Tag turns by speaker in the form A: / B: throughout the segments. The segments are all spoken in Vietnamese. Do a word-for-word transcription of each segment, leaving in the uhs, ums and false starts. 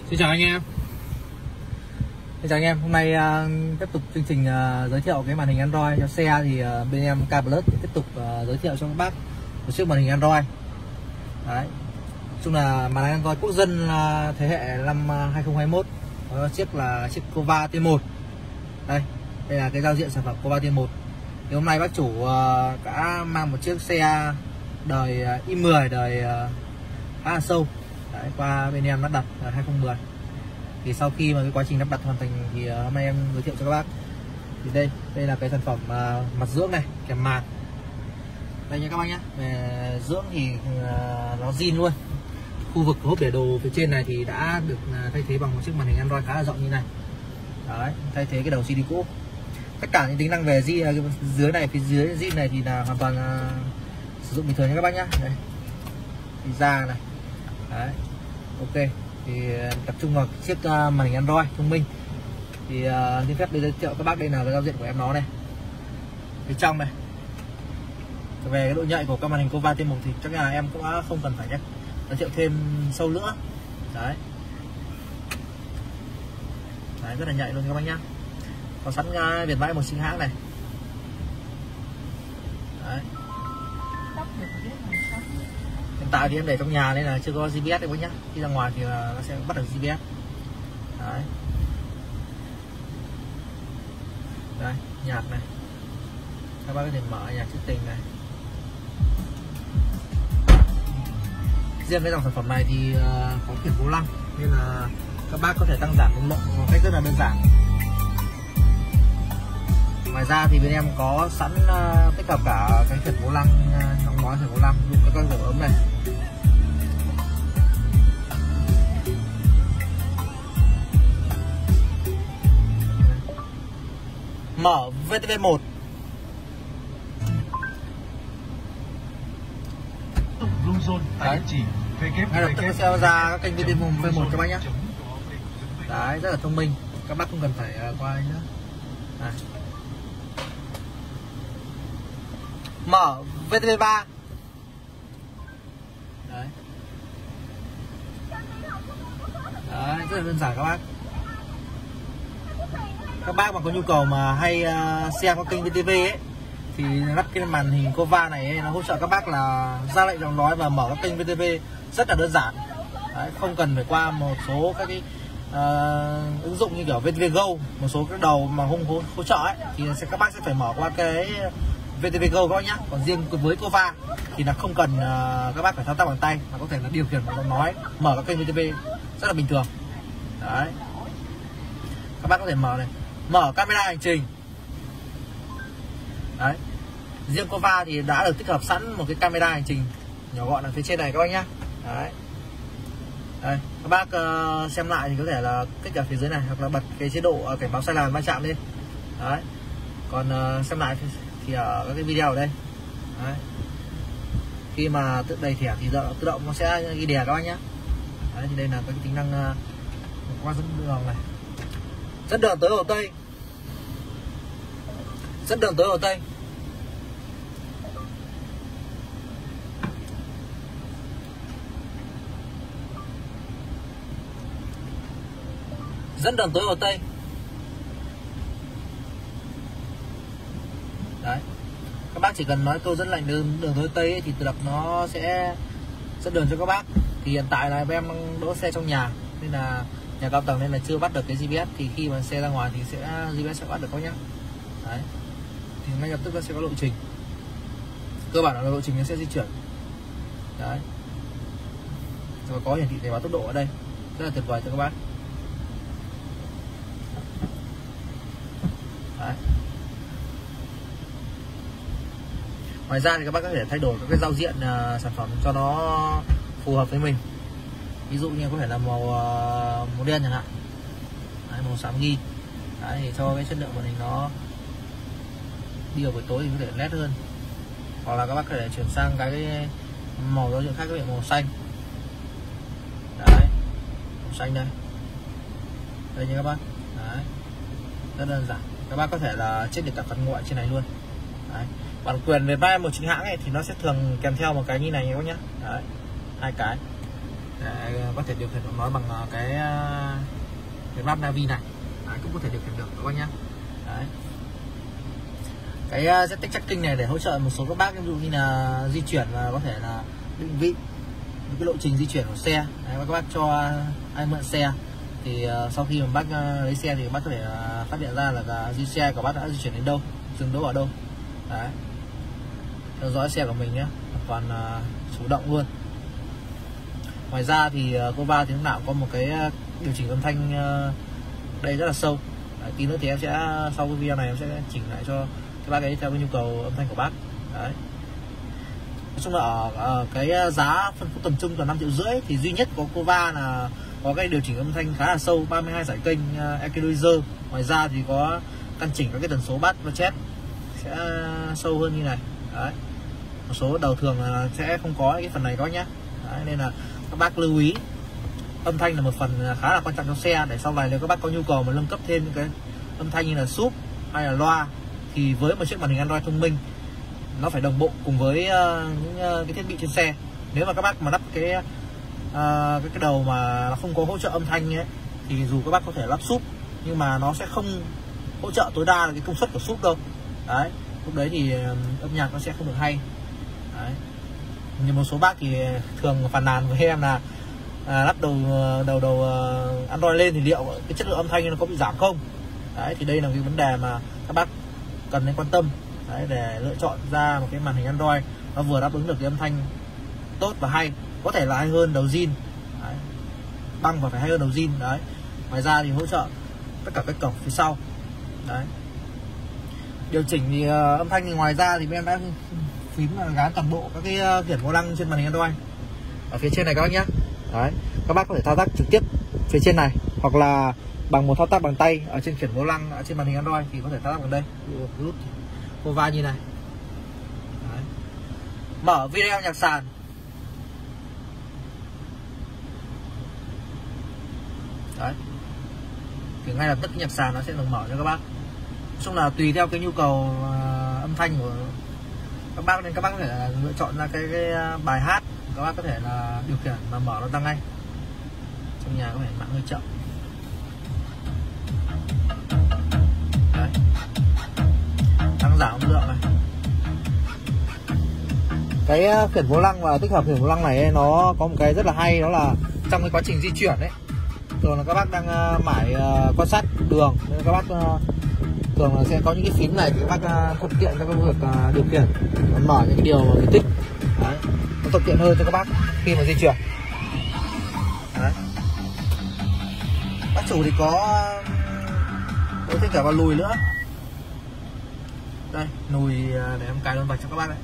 A: Xin chào anh em. Xin chào anh em. Hôm nay uh, tiếp tục chương trình uh, giới thiệu cái màn hình Android cho xe thì uh, bên em K-Plus tiếp tục uh, giới thiệu cho các bác một chiếc màn hình Android. Đấy. Chung là màn hình Android quốc dân uh, thế hệ năm hai không hai mốt. Đó, chiếc là chiếc Cova T một. Đây, đây là cái giao diện sản phẩm Cova T một. Thì hôm nay bác chủ uh, đã mang một chiếc xe đời uh, i mười đời uh, khá là sâu. Đấy, qua bên em lắp đặt là hai không một không. Thì sau khi mà cái quá trình lắp đặt hoàn thành thì uh, hôm nay em giới thiệu cho các bác. Thì đây, đây là cái sản phẩm uh, mặt dưỡng này, kèm màn. Đây nha các bác nhé. Về dưỡng thì uh, nó zin luôn. Khu vực hộp để đồ phía trên này thì đã được uh, thay thế bằng một chiếc màn hình Android khá là rộng như này. Đấy, thay thế cái đầu xê đê cũ. Tất cả những tính năng về zin, uh, dưới này, phía dưới zin này thì là hoàn toàn uh, sử dụng bình thường nha các bác nhé. Đây, thì da này. Đấy, ok. Thì tập trung vào chiếc uh, màn hình Android thông minh. Thì uh, xin phép để giới thiệu các bác đây là cái giao diện của em nó này. Phía trong này. Về cái độ nhạy của các màn hình Cova T một thì chắc là em cũng không cần phải nhé, giới thiệu thêm sâu nữa. Đấy. Đấy, rất là nhạy luôn các bác nhá. Có sẵn uh, viền vãi một chính hãng này. Đấy. Hiện tại thì em để trong nhà nên là chưa có giê pê ét đấy bác nhá. Khi ra ngoài thì nó sẽ bắt được giê pê ét. Đấy. Đây, nhạc này. Các bác có thể mở nhạc trữ tình này. Riêng cái dòng sản phẩm này thì uh, có khiển vô lăng nên là các bác có thể tăng giảm công lượng một cách rất là đơn giản. Ngoài ra thì bên em có sẵn uh, tích hợp cả cái khiển vô lăng, trong ngói khiển vô lăng dùng các con ấm này. Mở vê tê vê một. Đấy. Ngay lập tức nó sẽ ra các kênh vê tê vê một các bác nhé. Đấy, rất là thông minh. Các bác không cần phải qua đây nữa. Này. Mở vê tê vê ba. Đấy. Đấy, rất là đơn giản các bác. Các bác mà có nhu cầu mà hay uh, xem qua kênh vê tê vê ấy thì lắp cái màn hình Cova này ấy, nó hỗ trợ các bác là ra lệnh giọng nói và mở các kênh vê tê vê rất là đơn giản. Đấy, không cần phải qua một số các cái uh, ứng dụng như kiểu vê tê vê Go, một số cái đầu mà không hỗ, hỗ trợ ấy thì sẽ các bác sẽ phải mở qua cái vê tê vê Go các bác nhá. Còn riêng với Cova thì là không cần uh, các bác phải thao tác bằng tay mà có thể là điều khiển bằng giọng nói, mở các kênh vê tê vê rất là bình thường. Đấy, các bác có thể mở này, mở camera hành trình. Đấy, riêng Cova thì đã được tích hợp sẵn một cái camera hành trình nhỏ gọn ở phía trên này các bác nhá. Đấy, đây các bác uh, xem lại thì có thể là kích ở phía dưới này hoặc là bật cái chế độ uh, cảnh báo sai làn va chạm lên. Đấy, còn uh, xem lại thì, thì ở các cái video ở đây. Đấy, khi mà tự đầy thẻ thì tự động nó sẽ ghi đè các bác nhá. Đấy, thì đây là cái tính năng uh, qua dẫn đường này, dẫn đường tới Hồ Tây, dẫn đường tới Hồ Tây. Dẫn đường tới Hồ Tây. Đấy, các bác chỉ cần nói câu dẫn lệnh đường, đường tới Hồ Tây ấy, thì tự động nó sẽ dẫn đường cho các bác. Thì hiện tại là em đỗ xe trong nhà nên là nhà cao tầng nên là chưa bắt được cái giê pê ét, thì khi mà xe ra ngoài thì sẽ giê pê ét sẽ bắt được các nhá. Đấy, thì ngay lập tức nó sẽ có lộ trình, cơ bản là lộ trình nó sẽ di chuyển. Đấy, và có hiển thị để báo tốc độ ở đây, rất là tuyệt vời cho các bác. Đấy. Ngoài ra thì các bác có thể thay đổi các cái giao diện uh, sản phẩm cho nó phù hợp với mình. Ví dụ như có thể là màu uh, màu đen chẳng hạn. Đấy, màu xám ghi. Đấy, để cho cái chất lượng màn hình nó đi vào buổi tối thì có thể led hơn. Hoặc là các bác có thể chuyển sang cái màu giao diện khác, cái màu xanh. Đấy, màu xanh đây. Đây nha các bác. Đấy, rất đơn giản. Các bác có thể là check được cả phần ngoại trên này luôn. Đấy, bản quyền về vai một chính hãng ấy thì nó sẽ thường kèm theo một cái như này các bác nhé. Đấy, hai cái để có thể điều khiển được nó bằng cái cái map Navi này. Đấy, cũng có thể điều khiển được các bác nhá. Đấy. Cái uh, Z Tech Tracking này để hỗ trợ một số các bác ví dụ như là di chuyển và có thể là định vị cái lộ trình di chuyển của xe. Đấy, các bác cho ai mượn xe thì uh, sau khi mà bác uh, lấy xe thì bác có thể uh, phát hiện ra là cái di xe của bác đã di chuyển đến đâu, dừng đỗ ở đâu. Đấy. Theo dõi xe của mình nhé, toàn uh, chủ động luôn. Ngoài ra thì uh, Cova thì lúc nào cũng có một cái uh, điều chỉnh âm thanh uh, đây rất là sâu. Đấy, tí nữa thì em sẽ sau cái video này em sẽ chỉnh lại cho các bác ấy theo cái nhu cầu âm thanh của bác. Đấy. Nói chung là ở, ở cái giá phân khúc tầm trung là năm triệu rưỡi thì duy nhất có Cova là có cái điều chỉnh âm thanh khá là sâu, ba mươi hai dải kênh uh, equalizer. Ngoài ra thì có căn chỉnh các cái tần số bass và chép sẽ sâu hơn như này. Đấy. Một số đầu thường là sẽ không có cái phần này đó nhá. Đấy, nên là các bác lưu ý, âm thanh là một phần khá là quan trọng trong xe, để sau này nếu các bác có nhu cầu mà nâng cấp thêm những cái âm thanh như là sub hay là loa thì với một chiếc màn hình Android thông minh nó phải đồng bộ cùng với uh, những uh, cái thiết bị trên xe. Nếu mà các bác mà lắp cái uh, cái, cái đầu mà nó không có hỗ trợ âm thanh ấy, thì dù các bác có thể lắp sub nhưng mà nó sẽ không hỗ trợ tối đa là cái công suất của sub đâu. Đấy, lúc đấy thì âm nhạc nó sẽ không được hay. Đấy. Nhưng một số bác thì thường phàn nàn với em là à, lắp đầu đầu đầu uh, Android lên thì liệu cái chất lượng âm thanh nó có bị giảm không. Đấy, thì đây là cái vấn đề mà các bác cần nên quan tâm. Đấy, để lựa chọn ra một cái màn hình Android nó vừa đáp ứng được cái âm thanh tốt và hay, có thể là hay hơn đầu zin. Đấy, băng và phải hay hơn đầu zin. Đấy, ngoài ra thì hỗ trợ tất cả các cổng phía sau. Đấy, điều chỉnh thì uh, âm thanh thì ngoài ra thì em đã phím là gắn toàn bộ các cái uh, khiển vô lăng trên màn hình Android ở phía trên này các bác nhé. Đấy, các bác có thể thao tác trực tiếp phía trên này hoặc là bằng một thao tác bằng tay ở trên khiển vô lăng ở trên màn hình Android thì có thể thao tác bằng đây. Rút Cova như này. Đấy. Mở video nhạc sàn. Đấy, thì ngay lập tức nhạc sàn nó sẽ được mở cho các bác. Nói chung là tùy theo cái nhu cầu uh, âm thanh của các bác nên các bác có thể lựa chọn ra cái, cái bài hát các bác có thể là điều khiển mà mở nó ra ngay. Trong nhà có thể mạng hơi chậm. Đấy, tăng giảm âm lượng này. Cái khiển vô lăng và tích hợp khiển vô lăng này ấy, nó có một cái rất là hay, đó là trong cái quá trình di chuyển đấy, thường là các bác đang uh, mải uh, quan sát đường nên các bác uh, thường là sẽ có những cái phím này thì các bác uh, thuận tiện cho các việc uh, điều khiển mở những cái điều mà mình thích. Đấy, nó thuận tiện hơn cho các bác khi mà di chuyển. Đấy, bác chủ thì có có thêm cả vào lùi nữa. Đây, lùi để em cài luôn vào cho các bác đấy.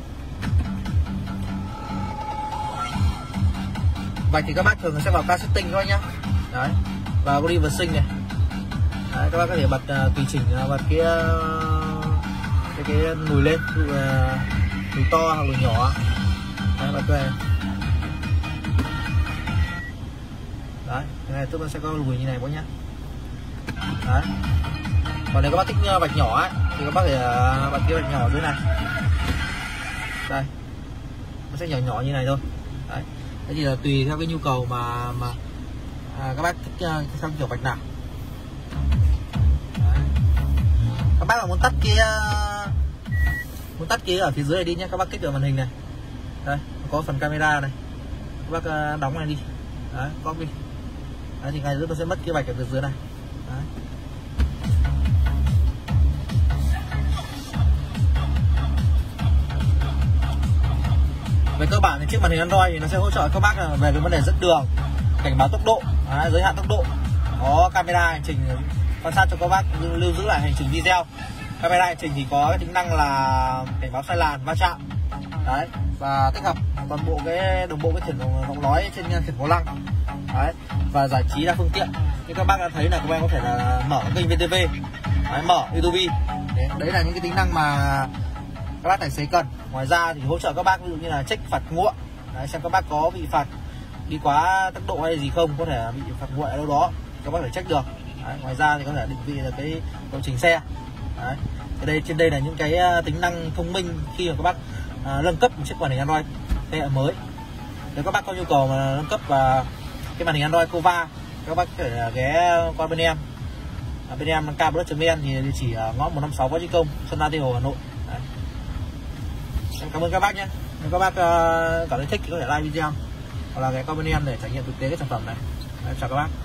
A: Vạch thì các bác thường sẽ vào ca setting thôi nhá. Đấy, vào có đi vào sinh này. Đấy, các bác có thể bật uh, tùy chỉnh uh, bật cái, uh, cái cái lùi lên, ví dụ uh, lùi to hoặc lùi nhỏ. Đấy, bật về. Đấy, cái này tức là sẽ có lùi như này bác nhá. Đấy. Còn nếu các bác thích uh, vạch nhỏ ấy, thì các bác phải uh, bật cái vạch nhỏ dưới này. Đây, nó sẽ nhỏ nhỏ như này thôi. Đấy, thế thì là tùy theo cái nhu cầu mà mà à, các bác thích uh, theo kiểu vạch nào. Đấy. Các bác là muốn tắt kia uh, muốn tắt kia ở phía dưới này đi nhé, các bác kích vào màn hình này. Đây, có phần camera này, các bác uh, đóng này đi. Đấy, copy. Đấy, thì ngay giữa nó sẽ mất cái vạch ở phía dưới này. Đấy. Về cơ bản thì chiếc màn hình Android thì nó sẽ hỗ trợ các bác về cái vấn đề dẫn đường, cảnh báo tốc độ, đấy, giới hạn tốc độ, có camera hành trình quan sát cho các bác lưu giữ lại hành trình video. Camera hành trình thì có cái tính năng là cảnh báo sai làn, va chạm, đấy, và tích hợp toàn bộ cái đồng bộ cái khiển vọng nói trên khiển vô lăng, đấy, và giải trí đa phương tiện. Như các bác đã thấy là các bác có thể là mở kênh vê tê vê, đấy, mở YouTube. Đấy, đấy là những cái tính năng mà các bác tài xế cần. Ngoài ra thì hỗ trợ các bác ví dụ như là check phạt nguội, đấy, xem các bác có bị phạt đi quá tốc độ hay gì không, có thể bị phạt nguội ở đâu đó các bác phải check được. Đấy, ngoài ra thì có thể định vị được cái lộ trình xe. Đấy, cái đây trên đây là những cái tính năng thông minh khi mà các bác à, nâng cấp một chiếc màn hình Android thế hệ mới. Nếu các bác có nhu cầu mà nâng cấp và cái màn hình Android Cova, các bác có thể ghé qua bên em. À, bên em Kplus chấm vn thì địa chỉ ở ngõ một năm sáu Võ Trí Công, Xuân La, Tây Hồ, Hà Nội. Đấy. Em cảm ơn các bác nhé. Nếu các bác uh, cảm thấy thích thì có thể like video hoặc là ghé qua bên em để trải nghiệm thực tế cái sản phẩm này. Em chào các bác.